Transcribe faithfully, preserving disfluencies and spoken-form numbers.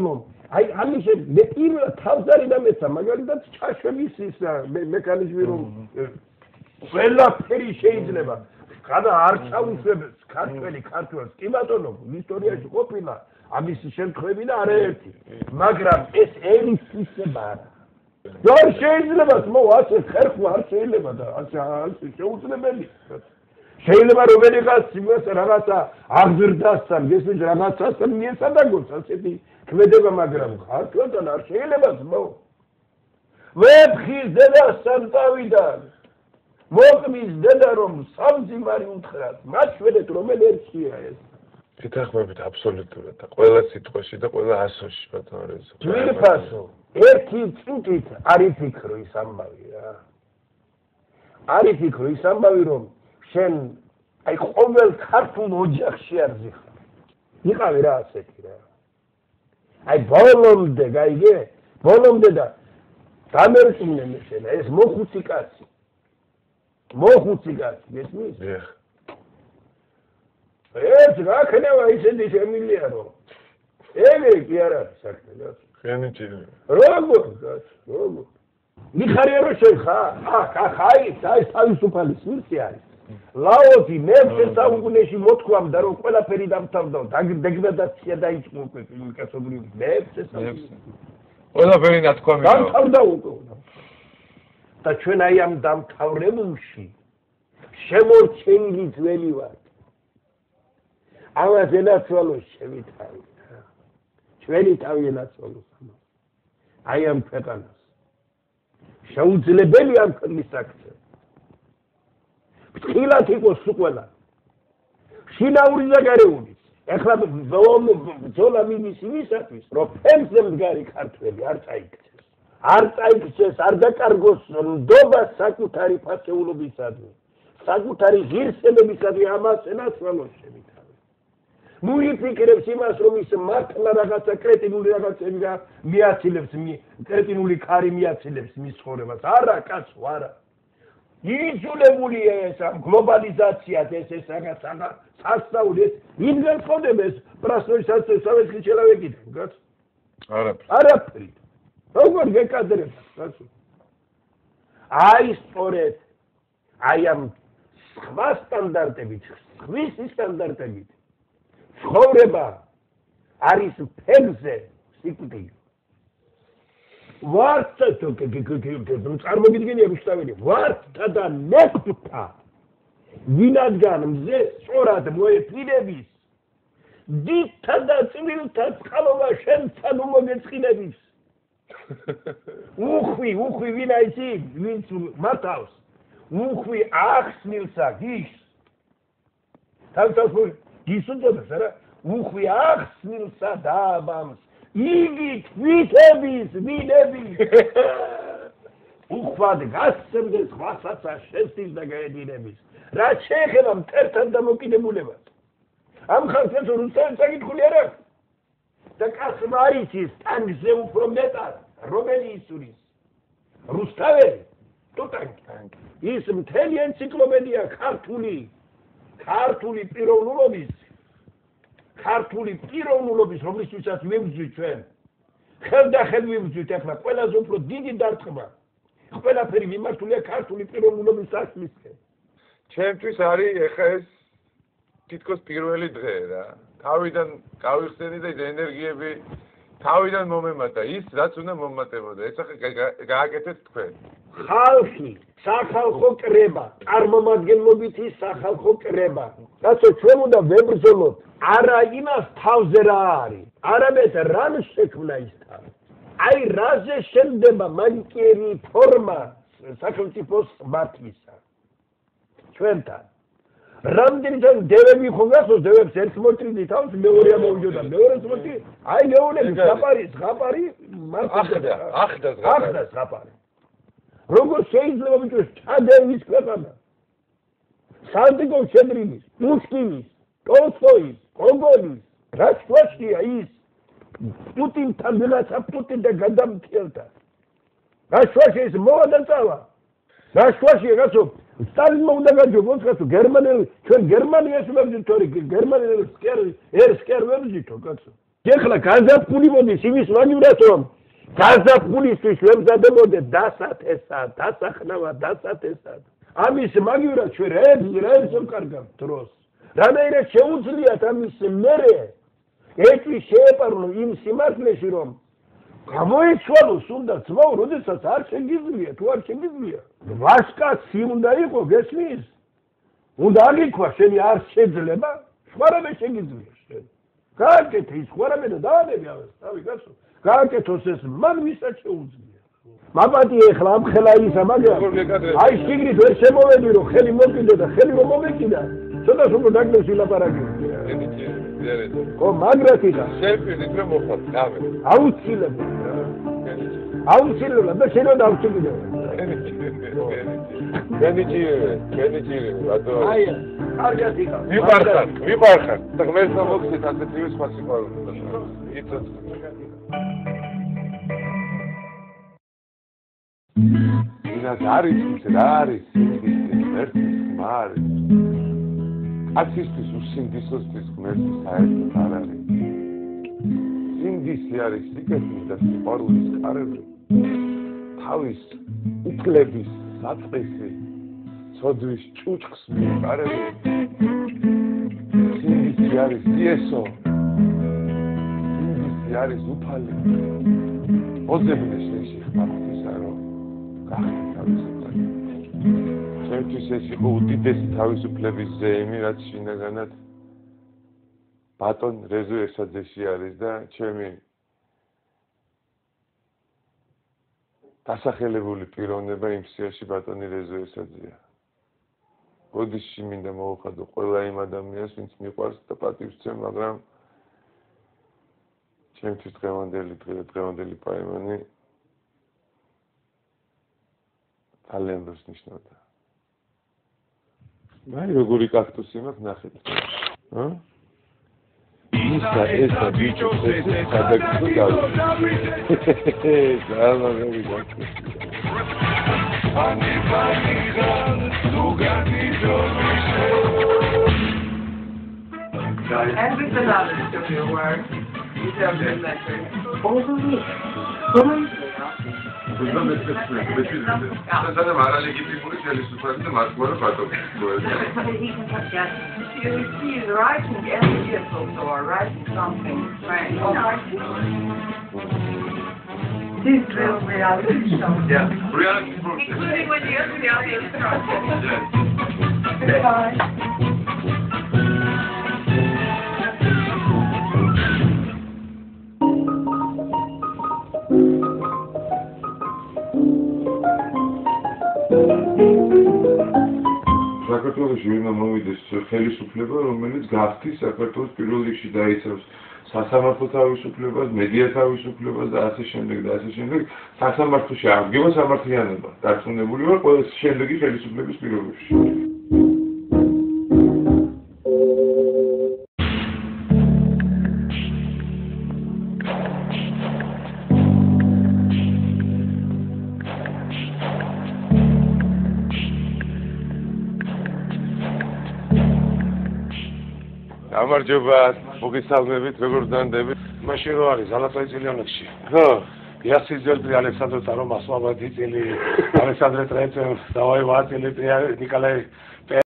რომ აი ამის მე პირველ თავზარი და მეცა მაგალითად ჩაშველის ის მექანიზმი რომ ყველაფერი შეიძლება გადა არ ჩაუშვებს ქართველი ქართველს კი ბატონო ისტორიაში ყოფილა ამის შემთხვევები და არაერთი მაგრამ ეს ერის სისტემა არა არ შეიძლება მოვა ასე ხერხვა არ შეიძლება და ასე ასე შეუძლებელი შეიძლება რომელიღაც იმას რაღაცა აღზრდასთან გესმის რაღაცასთან მიესადაგოს ასეთი ქმედება მაგრამ ქართველთან არ შეიძლება მოვა ვეფხის დედასთან წავიდან მოკმის დედა რომ სამძიმარი უთხრათ მაჩვენეთ რომელი ერთია ეს გითხრებით აბსოლუტურად და ყველა სიტყვაში და ყველა ასოში ბატონო რეზო ძვირფასო ერთი წუთით არ იფიქრო ის ამბავი რა არ იფიქრო ის ამბავი რომ შენ აი ყოველ ქართულ ოჯახში არ ზიხარ იყავი რა ასეთი რა აი ბოლომდე გაიგე ბოლომდე და დამერწმუნე შენ ეს მოხუცი კაცი მოხუცი კაცი გესმის ეხ ეს რა ქნება ისეთი შემილია რომ ეგრე კი არ არის საქმე რა ხენი ჭირი როგორ როგორ მიხარია რომ შენ ხარ ახ ახ აი ეს თავისუფალი სვირცი არის ლაოსი მეექვსე საუკუნეში მოთქვამდა რომ ყველაფერი დამთავრდა დეგრადაცია დაიწყო უკვე კაცობრიობის მეექვსე საუკუნეში ყველაფერი ნათქვამია დამთავრდა უკვე და ჩვენ აი ამ დამთავრებულში შემორჩენილი ძველი ვართ ამას ენაცვალოს შემითავი ჩვენი თავი ენაცვალოს აი ამ ქვეყანას შეუძლებელი ამ ქვეყნის აქცია ფრთხილად იყოს ყველა შინაური და გარეული ეხლა ბრძოლა მიდის იმისათვის რომ ფემზე მდგარი ქართველი არ წაიქცეს არ წაიქცეს არ დაკარგოს ნდობა საკუთარი ფასეულობისადმი საკუთარი ღირსებებისადმი ამას ენაცვალოს შემითავი ნუ იფიქრებს იმას რომ ის მართლა რაღაცა კრეტინული რაღაცები და მიაცილებს კრეტინული ქარი მიაცილებს მის ცხოვრებას არა კაცო არა იძულებულია ეს ამ გლობალიზაციას ეს ეს რაღაცა სასწაულს იმგან ხონებს პრასნოისაც სავესკი ჩელავეკით გაც არაფერი არაფერი როგორ გეკადრება კაცო აი სწორედ აი ამ სხვა სტანდარტებით სხვისი სტანდარტებით ცხოვრება არის ფეგზე სიკვდილი ვარდთა წარმოგიდგენია რუსთაველი ვარდთა და ნეხვთა ვინადგან მზე სწორად მოეფინების დიდთა და წვილთა წყალობა შენთან უმოგეწყინების უხვი უხვი ვინა ისი ვინც მართავს უხვი ახსნილსა გის თავისთავად გისუნწოდებს არა უხვი ახსნილსა დააბამს იგი თვითების ვინების უხვად გასცემდეს ხვასაცა შესტის და გაედინების რაც შეეხება მტერთან დამოკიდებულებას ამ ხალხს რუსთაველს საკითხული არ აქვს და კაცმა არ იცის ტანგზე უფრო მეტად რომელი ისურის რუსთაველი თუ ტანკი ის მთელი ენციკლოპედია ქართული ქართული პიროვნულობის ქართული პიროვნულობის რომლისთვისაც ვიბრძვით ჩვენ ხელდახელ ვიბრძვით ახლა ყველაზე უფრო დიდი დარტყმა ყველაფერი მიმართულია ქართული პიროვნულობის სასმისკენ ჩემთვის არის ეხა ეს თითქოს პირველი დღე რა თავიდან გავიხსენი და ენერგიები თავიდან მომემატა ის რაც უნდა მომატებოდა ეს ახლა გააკეთეთ თქვენ ხალხი სახალხო კრება წარმომადგენლობითი სახალხო კრება კაცო ჩვენ უნდა ვებრძოლოთ არა იმას თავზე რა არის არამედ რამ შექმნა ის თავი აი რაზე შენდება მანკიერი ფორმა სახელმწიფოს მართვისა ჩვენთან რამდენი თან დევები ხო გასოს დევებს ერთ მოჭრილი თავს მეორე ამოვიდოდა მეორე მოჭრილი აი მეოლები ზღაპარი ზღაპარი ახდა ახდა ახდა ზღაპარი როგორ შეიძლება ბიჭო ჩადევის ქვეყანა სანდიკო შედრილის პუშკინის ტოლსტოის გოგოლის რა შუაშია ის პუტინთან ვიღაცა პუტინდა გადამტკელდა რა შუაშია ის მოვა და წავა რა შუაშია კაცო სტალინმა უნდა გაჯობოს კაცო გერმანელი ჩვენ გერმანიას ვებძით თორე გერმანელი სკერ ერთ სკერ ვებძითო კაცო ეხლა განზაფხული მოდის იმის მაგივრად რომ განზაფხულისთვის ვემზადებოდეთ დასათესად, დასახნავად, დასათესად. ამის მაგივრად ჩვენ რაებს რაებს ვკარგავთ დროს. რანაირად შეუძლიათ ამის მერე ეჭვი შეეპარნო იმ სიმართლეში რომ გამოეცვალოს უნდა ძმაო, როდესაც არ შეგიძლია, თუ არ შეგიძლია. ვასკაცი უნდა იყო, გესმის? უნდა აგიქვა შენი არ შეიძლება, სხვარამე შეგიძლია შენ. გააკეთე ის სხვარამე და დაანები ამას, თავი გასო. გააკეთოს ეს მან ვისაც შეუძლია. მაპატი ეხლა ამ ხელა ისა, მაგრამ აი შიგნით ვერ შემოვედი რომ ხელი მოკიდე და ხელი რომ მომეკიდა, ცოტა უფრო დაგნეს ვილაპარაკე. ხო, მაგრათი და შევფიქრეთ რომ მოხდა, დავე. აუცილებლად. აუცილებლად და შენ რომ დავჭიდე. გენიჭირე, გენიჭირე, ბატო. აი, კარგად იქა. ვიყარხარ, ვიყარხარ. და ღმერთს მოგცეთ ასეთი ვისფას სიყვარული. იცოცხლე. ინას არის ის რა არის ის ერთის ხმა არის. აცისთვის უსინდისოსთვის ღმერთი საერთოდ არ არის. სინდისი არის სიკეთის და სიყვარულის კარები. თავის უფლების საწყისი ცოდვის ჭუჭხს მიყარები. სინდისი არის იესო. სინდისი არის უფალი. მოძებნე შენში ხმართისა რომ გახდა თავისუფალი. ჩემთვის ეს იყო უდიდესი თავისუფლების ზეიმი, რაც შინაგანად ბატონ რეზო ესაძეში არის და ჩემი დასახელებული პიროვნება იმ სიაში ბატონი რეზო ესაძეა. ბოდიში მინდა მოუხადო ყველა იმ ადამიანს, ვინც მიყვარს და პატივს ცემ, მაგრამ ჩემთვის დღევანდელი დღევანდელი პაემანი ძალიან დროს ნიშნავდა. აი როგორი კაქტუსი მაქვს ნახეთ. ჰა? ისა ესა ბიჭო ესე სადაგწო დავი. ძალიან მაგარი კაქტუსი. Ani paniga, lugati dormisce. And with the knowledge of your work, you tell them that over me. Over me. Sana marale gibi bunu çalıştılar da markları patladı. You see, writing every episode or writing something strange. This real reality show. Yeah, reality show. Including when you're the audience. Yes. Goodbye. საქართველოში ვინმე მოვიდეს ხელისუფლება, რომელიც გახდის საქართველოს პირველ რიგში დაიცავს სასამართლო თავისუფლებას, მედია თავისუფლებას და ასე შემდეგ და ასე შემდეგ. სასამართლოში აღდგება სამართლიანობა. დარწმუნებული ვარ ყველა შემდეგი ხელისუფლების პირობებში. გამარჯობა, მოგესალმებით, როგორ დანდებით? მაშინ რო არის ალაყაი წილიონებში. ხო, იასი ძელფრი ალექსანდრე ტარომას, მაბადი წილი, ალექსანდრე ტრენცენ, დავაი ვატილი, ნიკოლაი